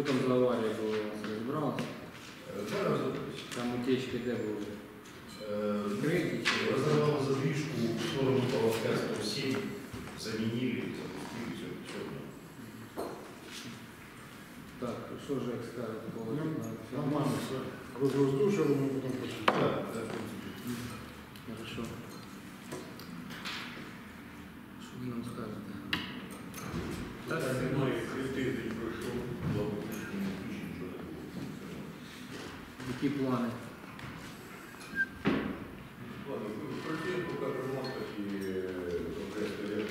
Що там за аварія була? Розбиралася? Два рази. Там утечки де були? Крики? Разорвал задвижку в сторону Павловская 107, заменили, запустили, все. Так, що ж як скажете? Нормально, все. Розвоздушили, ми потім пошли. Да. Хорошо. Що ви нам скажете? Так, зимой тиждень пройшов, благополучно не включено, нічого не було. Які плани? Ладно, працюємо поки в ремонтах і окреслює.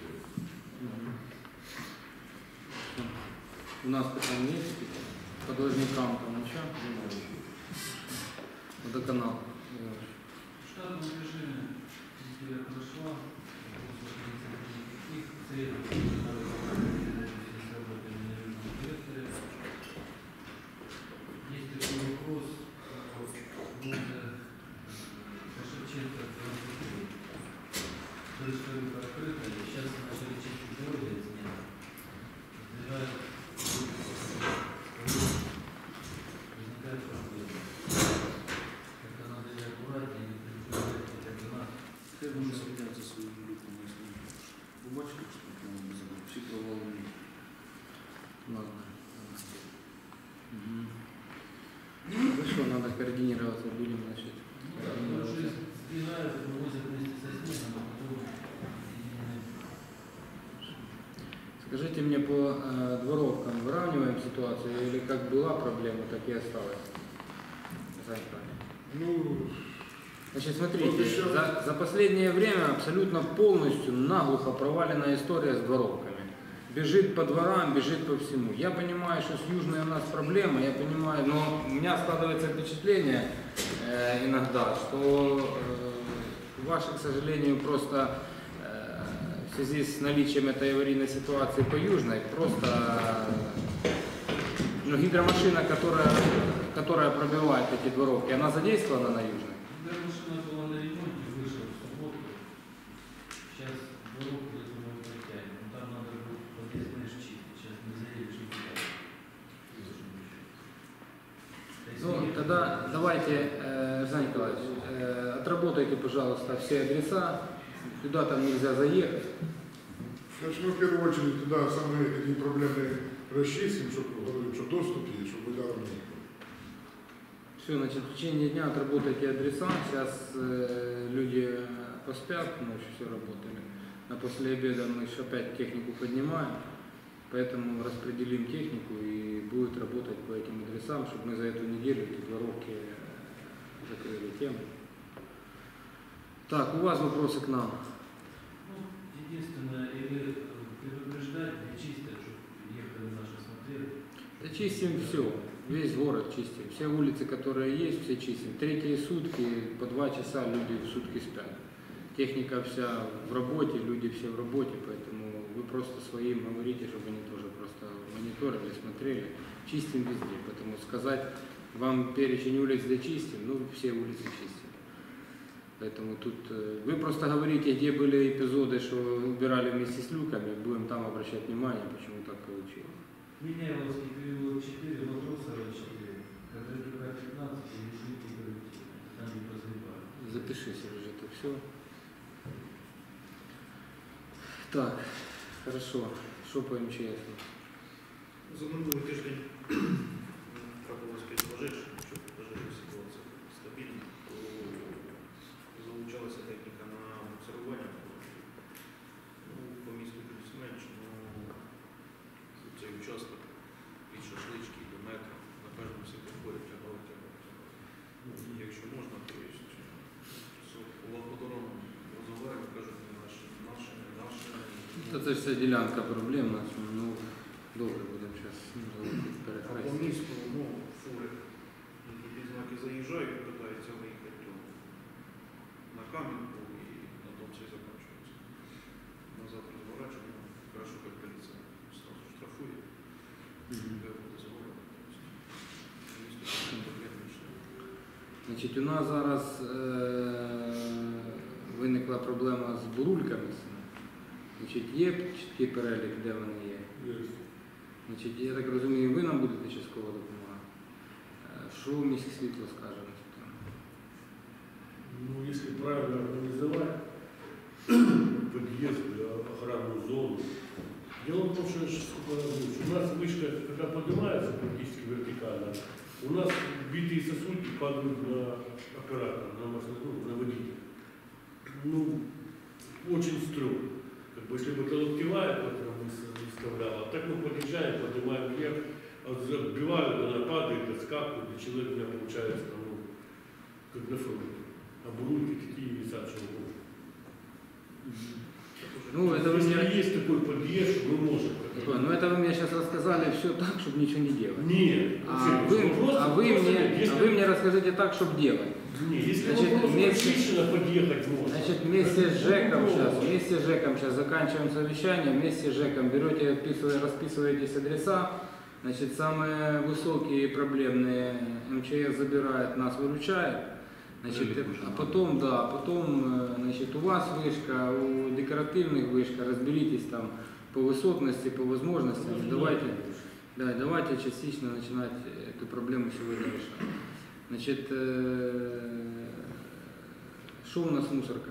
У нас питання є? По должникам там нічого? Водоканал. В штатном режиме неделя прошла, их цель Есть такой вопрос по Шевченко 23. То есть рынка открыта, и сейчас начали чистить дороги от снега. Возникает проблема. Это надо и аккуратнее, не предупреждать хотя бы нас. Хай може звертатися своїм групам, якщо побачите, що там всі провалені. Ладно. Хорошо, надо координироваться, будем начать. Потому что сбегают, вывозят вместе со снегом, а потом Скажите мне, по дворовкам выравниваем ситуацию или как была проблема, так и осталась? Ну, Значит, смотрите, вот еще. за последнее время абсолютно полностью наглухо провалена история с дворовками. Бежит по дворам, бежит по всему. Я понимаю, что с южной у нас проблема, я понимаю, но у меня складывается впечатление иногда, что ваши, к сожалению, просто в связи с наличием этой аварийной ситуации по южной, просто гидромашина, которая пробивает эти дворовки, она задействована на южной? когда машина была на ремонте, вышла в субботу. Сейчас дорогу, я думаю, протянем. Но там надо будет подъезд, знаешь, чистить. Сейчас не заедешь никуда. Ну, тогда давайте, Александр Николаевич, отработайте, пожалуйста, все адреса, куда там нельзя заехать. значит, мы в первую очередь туда самые такие проблемы расчистим, чтобы говорим, что доступ есть, чтобы ударом не было. Все, значит, в течение дня отработайте адреса. Сейчас люди поспят, ночью все работали. А после обеда мы еще опять технику поднимаем. Поэтому распределим технику и будет работать по этим адресам, чтобы мы за эту неделю эти дворовки закрыли тему. Так, у вас вопросы к нам? Ну, единственное, или предупреждать, не чистят, чтобы ехали наши смотрели. Да чистим все, весь город чистим. Все улицы, которые есть, все чистим. Третьи сутки, по 2 часа люди в сутки спят. Техника вся в работе, люди все в работе, поэтому вы просто своим говорите, чтобы они тоже просто мониторили, смотрели. Чистим везде, поэтому сказать вам перечень улиц зачистим, ну все улицы чистим. Поэтому тут вы просто говорите, где были эпизоды, что убирали вместе с люками, будем там обращать внимание, почему так получилось. Минеевский переулок 4, Матросова 4, Кадрюка 15 и Лишники там не позревали. Запиши, Сережа, это все. Так, хорошо. Що по МЧС? За минулий тиждень трапилось 5 пожеж, щоб пожежна ситуація стабільна, то залучалася техніка на буксирування. Ну, по місту більш-менш, цей участок від шашлички до метра, на кожному світофорі тягали. Якщо можна, то є по дорогам розвиваємо, кажуть, не наші. Це вся ділянка проблемна, ну, добре будемо зараз А по перехрестити. місту, фури, які під знаки заїжджають, питаються виїхати, то на Кам'янку і на тому все закінчується. Назад розворачуємо, хорошо, як поліція сразу штрафує, де буде заводити. Місто проблем більше. Значить, у нас зараз виникла проблема з бурульками. Значить, є чіткий перелік, де вони є. Есть. Значить, я так розумію, ви нам будете частково допомагати. Що міське світло скаже на цю тему? Ну, если правильно организовать подъезд, охранную зону. Дело в том, что у нас вышка, когда поднимается практически вертикально, у нас битые сосульки падают на оператора, на водителя. Ну, очень строго. Как бы, если бы это локтевая, которую мы выставляла, так мы подъезжаем, поднимаем вверх, отбивают, она падает, отскакивает, и человек у меня получается, ну, как на фронте. А бурульки такие висят, что угодно. Ну, это вы Если мне... есть такой подъезд, мы можем. Ну, это вы мне сейчас рассказали все так, чтобы ничего не делать. Нет. Вы мне расскажите так, чтобы делать. Нет, если Значит, вопрос вместе- лично подъехать можно. Значит, вместе с ЖЭКом сейчас заканчиваем совещание, вместе с ЖЭКом берете, расписываетесь адреса, значит, самые высокие и проблемные МЧС забирает, нас выручает, значит, а потом, значит, у вас вышка, у декоративных вышка, разберитесь там по высотности, по возможностям, давайте частично начинать эту проблему сегодня решать. Значит, что у нас мусорка?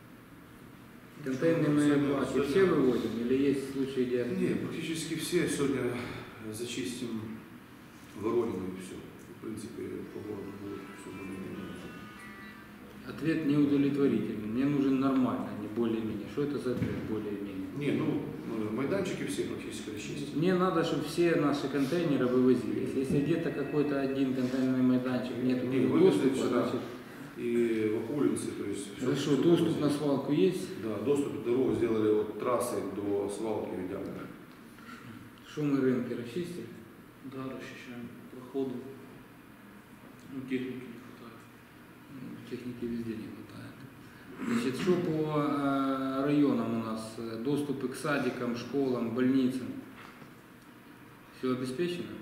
Контейнерные баки все выводим или есть случаи, где... Не, практически все. Сегодня зачистим Воронину и все. В принципе, по городу будет все более-менее. Ответ неудовлетворительный. Мне нужен нормально, не более-менее. Что это за ответ более-менее? Не, ну, майданчики все практически расчистили. Мне надо, чтобы все наши контейнеры вывозились. Если где-то какой-то один контейнерный майданчик нет Не, доступа, вывезли сюда. значит... И в Акулинце, то есть... всё- Хорошо, всё доступ вывезли. на свалку есть? Да, доступ дорогу сделали от трассы до свалки идеально. Шумы рынки расчистили? Да, расчищаем проходы. Ну, техники не хватает. Техники везде не хватает. Значит, что по районам у нас? Доступы к садикам, школам, больницам? Все обеспечено?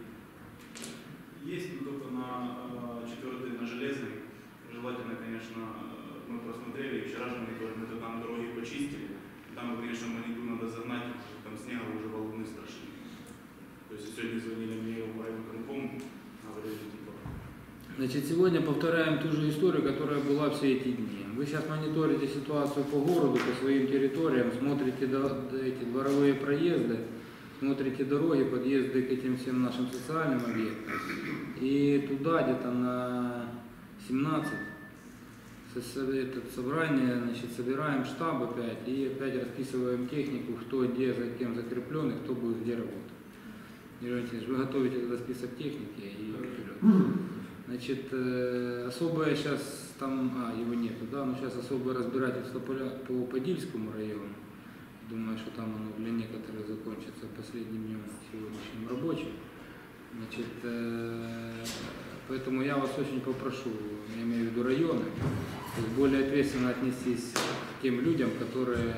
Есть, но только на 4-й, на Железной. Желательно, конечно, мы просмотрели, вчера же мониторили, мы там дороги почистили. Там, конечно, монитору надо загнать, там снега уже валуны страшные. То есть сегодня звонили мне в райвыконком, говорили, типа... Значит, сегодня повторяем ту же историю, которая была все эти дни. Вы сейчас мониторите ситуацию по городу, по своим территориям, смотрите эти дворовые проезды, смотрите дороги, подъезды к этим всем нашим социальным объектам. И туда где-то на 17 это собрание, значит, собираем штаб опять и опять расписываем технику, кто где за кем закреплен и кто будет где работать. Юрий Валентинович, вы готовите тогда список техники и вперед. Значит, особое сейчас там, его нету, да, но сейчас особое разбирательство по Подильскому району. Думаю, что там оно для некоторых закончится последним днем сегодняшним рабочим. Значит, поэтому я вас очень попрошу, я имею в виду районы, то есть более ответственно отнестись к тем людям, которые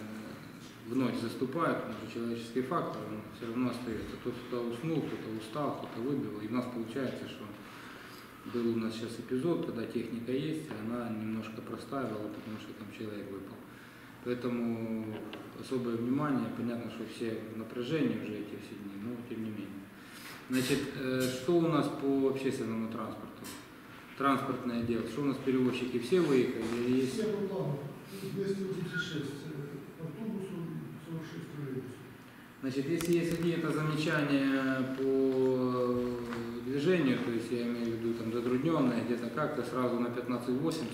в ночь заступают, потому что человеческий фактор, он все равно остается. Кто-то уснул, кто-то устал, кто-то выбил. И у нас получается, что был у нас сейчас эпизод, когда техника есть, и она немножко простаивала, потому что там человек выпал. Поэтому особое внимание, понятно, что все в напряжении уже эти все дни, но тем не менее. Значит, что у нас по общественному транспорту? Транспортное дело. Что у нас перевозчики все выехали или есть? Все по плану. 286 автобусов, 46 троллейбусов. Значит, если есть какие-то замечания по движению, то есть я имею в виду там затрудненные, где-то как-то сразу на 1580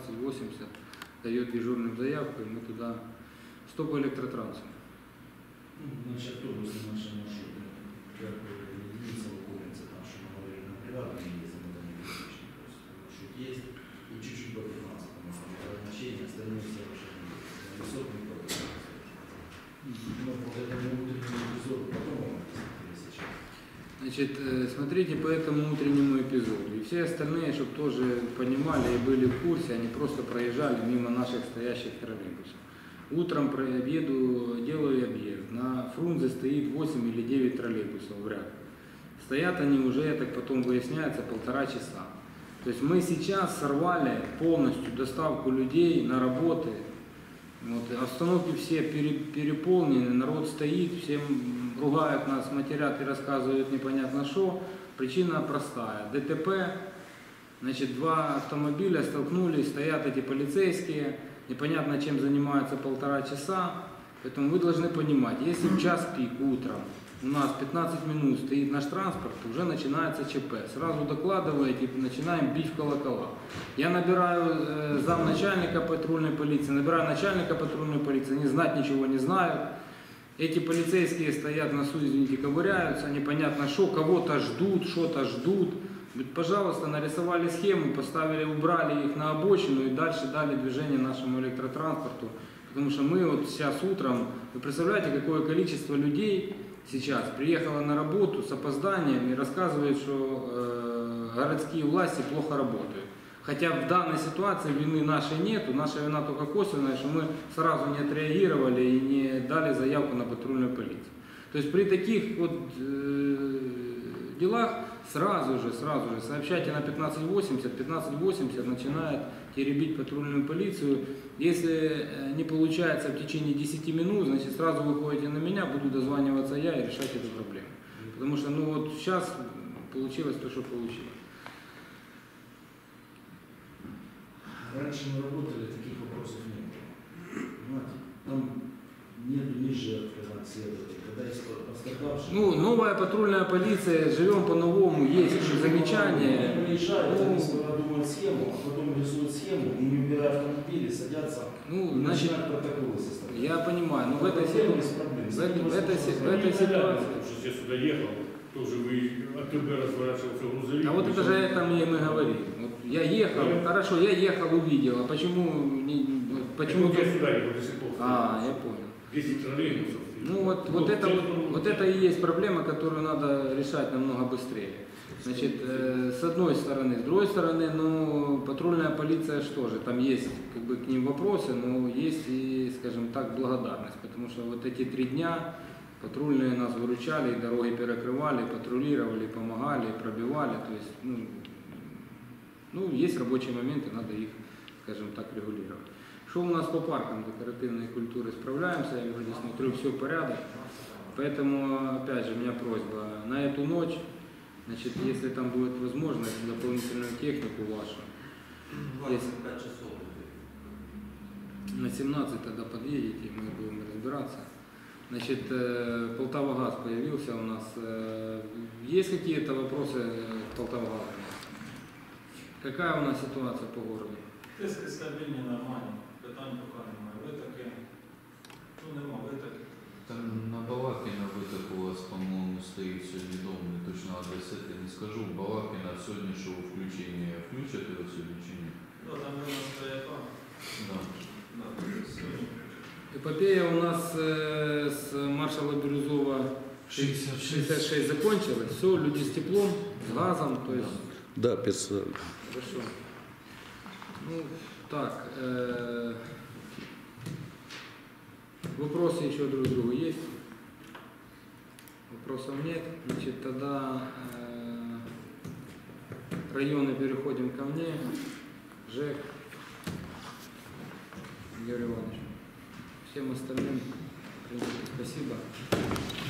дает дежурным заявку, и мы туда стоп электротрансу. Наши автобусы, наши маршруты, как единица выполняется, там, что мы говорили на приватном ездим, это не безопасно. То есть маршрут есть, и чуть-чуть по 15, потому что назначение, остальные все машины высотные проблемы. Но вот этому утреннему эпизоду потом сейчас. Значит, смотрите по этому утреннему эпизоду. И все остальные, чтобы тоже понимали и были в курсе, они просто проезжали мимо наших стоящих троллейбусов. Утром делаю объезд. На Фрунзе стоит 8 или 9 троллейбусов в ряд. Стоят они уже, так потом выясняется, 1,5 часа. То есть мы сейчас сорвали полностью доставку людей на работы. Вот, остановки все переполнены, народ стоит, всем ругают нас, матерят и рассказывают непонятно что. Причина простая. ДТП, значит, два автомобиля столкнулись, стоят эти полицейские, непонятно чем занимаются 1,5 часа. Поэтому вы должны понимать, если в час пик утром у нас 15 минут стоит наш транспорт, уже начинается ЧП. Сразу докладываете, начинаем бить в колокола. Я набираю замначальника патрульной полиции, набираю начальника патрульной полиции, они знать ничего не знают. Эти полицейские стоят на носу, извините, ковыряются, непонятно что, кого-то ждут, что-то ждут. Пожалуйста, нарисовали схему, поставили, убрали их на обочину и дальше дали движение нашему электротранспорту. Потому что мы вот сейчас утром, вы представляете, какое количество людей сейчас приехало на работу с опозданием и рассказывает, что городские власти плохо работают. Хотя в данной ситуации вины нашей нету, наша вина только косвенная, что мы сразу не отреагировали и не дали заявку на патрульную полицию. То есть при таких вот делах сразу же сообщайте на 1580, 1580 начинает теребить патрульную полицию. Если не получается в течение 10 минут, значит сразу выходите на меня, буду дозваниваться я и решать эту проблему. Потому что ну вот сейчас получилось то, что получилось. Раньше мы работали, таких вопросов не было. Понимаете? Там нету ни жертв, когда следователь, когда есть пострадавшие. Ну, новая патрульная полиция, живем по-новому, есть замечания. Они приезжают, они продумывают схему, а потом рисуют схему, и не убирают автомобили, садятся, Ну, и значит, начинают протоколы составлять. я понимаю, но в этой Проблем без ситуации, проблем. в этой ситуации. Потому что я сюда ехал, тоже вы АТБ разворачивался грузовик. А вот это же это мне мы говорим. Вот я ехал, хорошо, я ехал, увидел, а почему не, почему? Я сюда ехал до сих пор. Я понял. 10 троллейбусов. Ну вот это и есть проблема, которую надо решать намного быстрее. Значит, с одной стороны, с другой стороны, ну патрульная полиция что же, там есть как бы к ним вопросы, но есть и, скажем так, благодарность, потому что вот эти 3 дня патрульные нас выручали, дороги перекрывали, патрулировали, помогали, пробивали, то есть, ну есть рабочие моменты, надо их, скажем так, регулировать. Что у нас по паркам декоративной культуры? Справляемся, я вроде смотрю, все в порядке. Поэтому, опять же, у меня просьба, на эту ночь, значит, если там будет возможность, дополнительную технику вашу. 25 часов. На 17 тогда подъедете, мы будем разбираться. Значит, Полтава-Газ появился у нас. Есть какие-то вопросы к Полтава-Газу? Какая у нас ситуация по городу? Тиски стабільні, нормальні, питань поки немає. Витоки, нема витоків. Там на Балакіна виток у вас, по-моєму, стоїть сьогодні дом, не точно адрес я не скажу. Балакіна сьогодні що включення включать його сьогодні чи ні? Ну, там у нас стояка. Да. Сьогодні. Эпопея у нас с маршала Бирюзова 66 закончилась. Все, люди с теплом, с газом, то есть. Да, персонально. Хорошо. Ну, так. Вопросы еще друг к другу есть? Вопросов нет. Значит, тогда районы переходим ко мне. ЖЭК. Георгий Иванович. Всем остальным, в принципе, спасибо.